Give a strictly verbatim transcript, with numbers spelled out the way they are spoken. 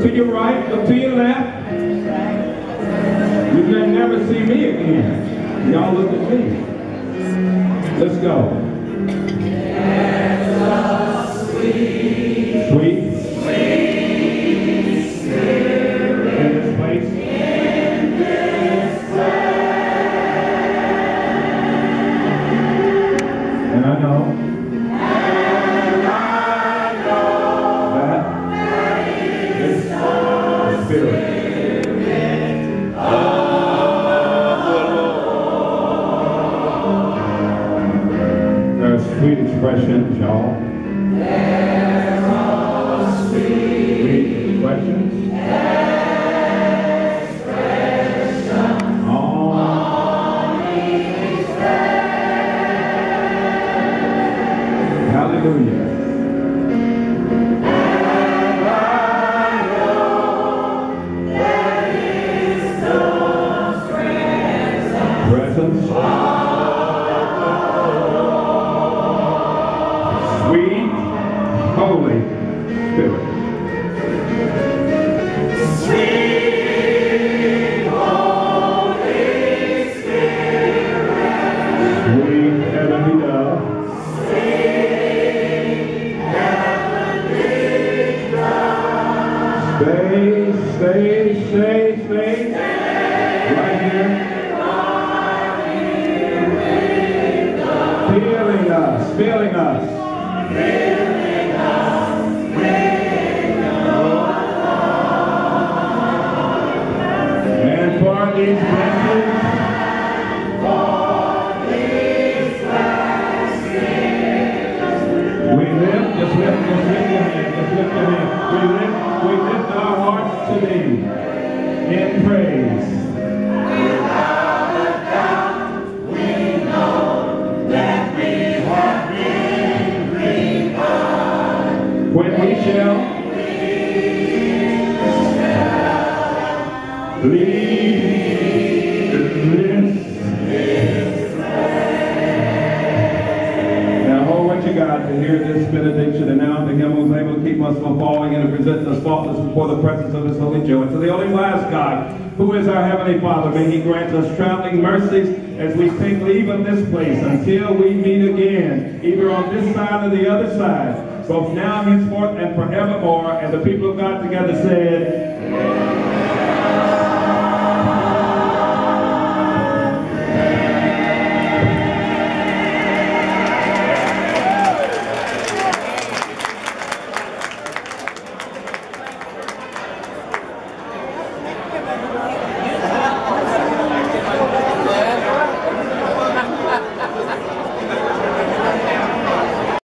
to your right, look to your left. You may never see me again. Y'all look at me. Let's go. Sweet, sweet, sweet spirit in this place. In this place. And I know. And I know that, that is the Spirit. Sweet expressions, y'all. There are sweet, sweet expressions. Expressions on His face. Hallelujah. And I know that is the presence of Holy Spirit. Sweet Holy Spirit. Sweet heavenly dove. Sweet heavenly dove. Stay, stay, stay, stay. Right here. Feeling us, feeling us. These blessings, for these blessings, we lift, just lift, just lift your hand, just lift your hand. We lift, we lift our hearts to Thee in praise. Without a doubt, we know that we have been revived. When we shall, we shall leave. God to hear this benediction, and now to Him who is able to keep us from falling and to present us faultless before the presence of His holy joy. To the only wise God, who is our Heavenly Father, may He grant us traveling mercies as we take leave of this place until we meet again, either on this side or the other side, both now, henceforth, and forevermore. And the people of God together said,